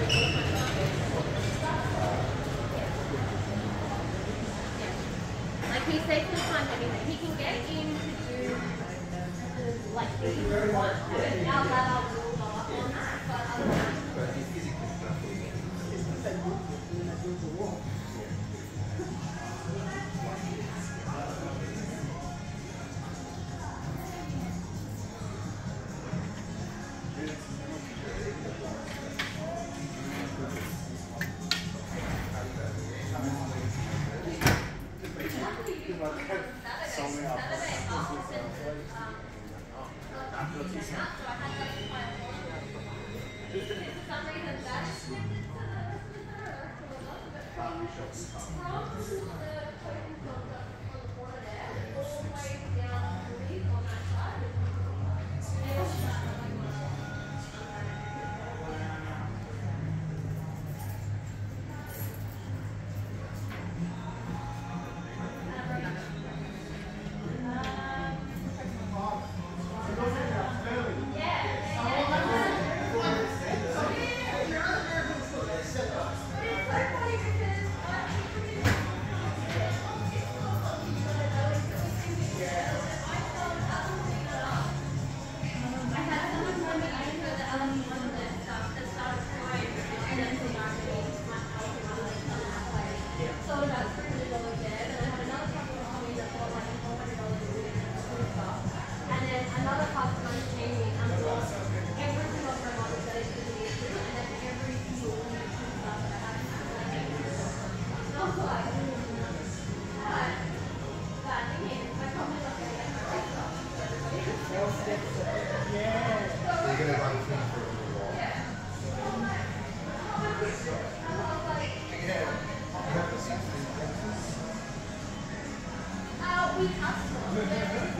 Like he says he can't do anything. He can get in to do like these one. Our ladder will go up on that, but otherwise. We have some.